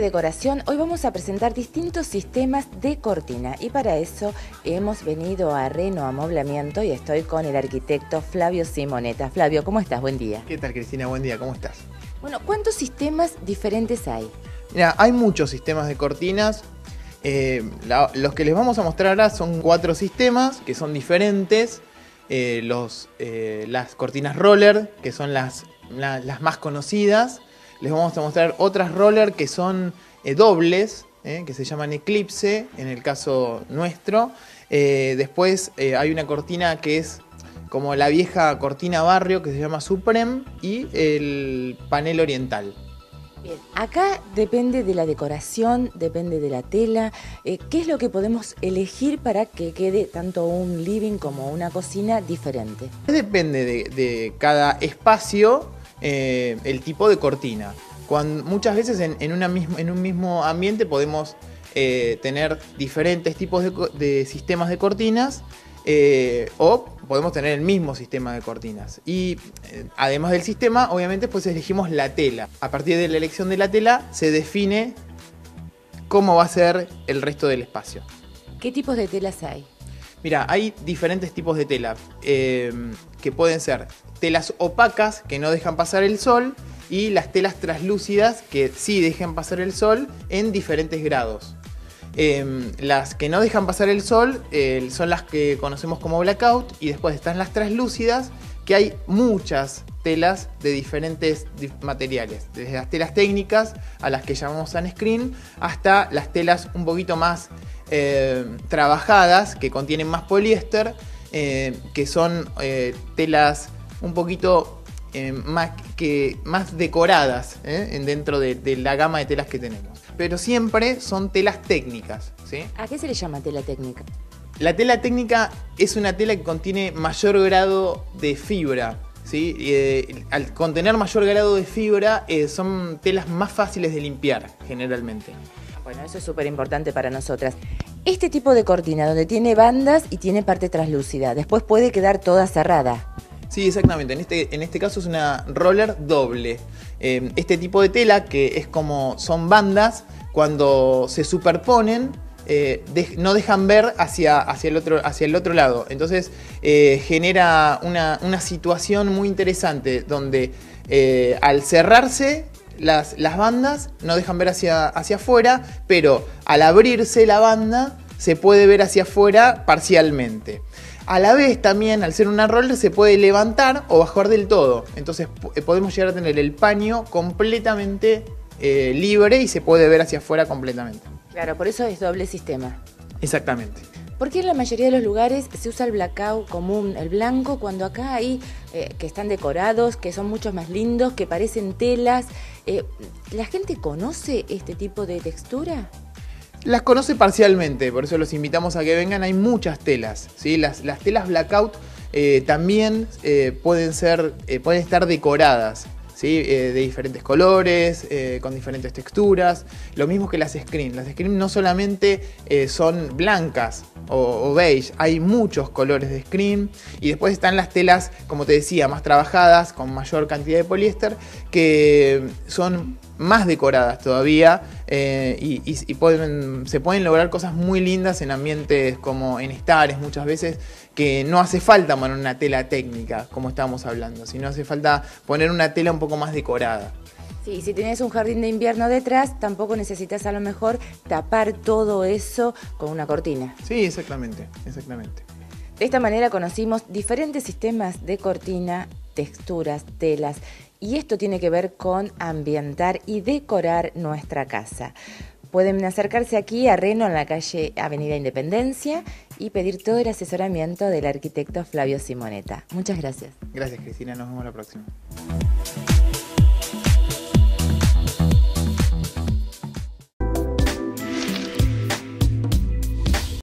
decoración, hoy vamos a presentar distintos sistemas de cortina y para eso hemos venido a Reno Amoblamiento y estoy con el arquitecto Flavio Simonetta. Flavio, ¿cómo estás? Buen día. ¿Qué tal, Cristina? Buen día, ¿cómo estás? Bueno, ¿cuántos sistemas diferentes hay? Mira, hay muchos sistemas de cortinas. Los que les vamos a mostrar ahora son 4 sistemas que son diferentes. Las cortinas roller, que son las más conocidas. Les vamos a mostrar otras roller que son dobles, que se llaman Eclipse, en el caso nuestro. Después hay una cortina que es como la vieja cortina barrio, que se llama Supreme, y el panel oriental. Bien, acá depende de la decoración, depende de la tela. ¿Qué es lo que podemos elegir para que quede tanto un living como una cocina diferente? Depende de cada espacio el tipo de cortina. Muchas veces en un mismo ambiente podemos tener diferentes tipos de sistemas de cortinas o podemos tener el mismo sistema de cortinas. Y además del sistema, obviamente, pues elegimos la tela. A partir de la elección de la tela se define cómo va a ser el resto del espacio. ¿Qué tipos de telas hay? Mira, hay diferentes tipos de tela que pueden ser telas opacas que no dejan pasar el sol y las telas translúcidas que sí dejan pasar el sol en diferentes grados. Las que no dejan pasar el sol son las que conocemos como blackout, y después están las translúcidas, que hay muchas telas de diferentes materiales, desde las telas técnicas a las que llamamos sunscreen hasta las telas un poquito más trabajadas, que contienen más poliéster, que son telas un poquito más decoradas dentro de la gama de telas que tenemos. Pero siempre son telas técnicas, ¿sí? ¿A qué se le llama tela técnica? La tela técnica es una tela que contiene mayor grado de fibra, ¿sí? Al contener mayor grado de fibra son telas más fáciles de limpiar generalmente. Bueno, eso es súper importante para nosotras. Este tipo de cortina donde tiene bandas y tiene parte translúcida, después puede quedar toda cerrada. Sí, exactamente. En este caso es una roller doble. Este tipo de tela, que es como son bandas, cuando se superponen no dejan ver hacia el otro lado. Entonces genera una situación muy interesante donde al cerrarse las bandas no dejan ver hacia afuera, pero al abrirse la banda se puede ver hacia afuera parcialmente. A la vez también, al ser una roller, se puede levantar o bajar del todo. Entonces podemos llegar a tener el paño completamente libre y se puede ver hacia afuera completamente. Claro, por eso es doble sistema. Exactamente. ¿Por qué en la mayoría de los lugares se usa el blackout común, el blanco, cuando acá hay que están decorados, que son mucho más lindos, que parecen telas? ¿La gente conoce este tipo de textura? Las conoce parcialmente, por eso los invitamos a que vengan. Hay muchas telas, ¿sí? Las telas blackout también pueden estar decoradas, ¿sí? De diferentes colores, con diferentes texturas. Lo mismo que las screen. Las screen no solamente son blancas o beige, hay muchos colores de screen. Y después están las telas, como te decía, más trabajadas, con mayor cantidad de poliéster, que son más decoradas todavía y se pueden lograr cosas muy lindas en ambientes como en estares muchas veces, que no hace falta poner una tela técnica como estábamos hablando, sino hace falta poner una tela un poco más decorada. Sí, si tienes un jardín de invierno detrás, tampoco necesitas a lo mejor tapar todo eso con una cortina. Sí, exactamente, exactamente. De esta manera conocimos diferentes sistemas de cortina, texturas, telas, y esto tiene que ver con ambientar y decorar nuestra casa. Pueden acercarse aquí a Reno, en la calle Avenida Independencia, y pedir todo el asesoramiento del arquitecto Flavio Simonetta. Muchas gracias. Gracias, Cristina. Nos vemos la próxima.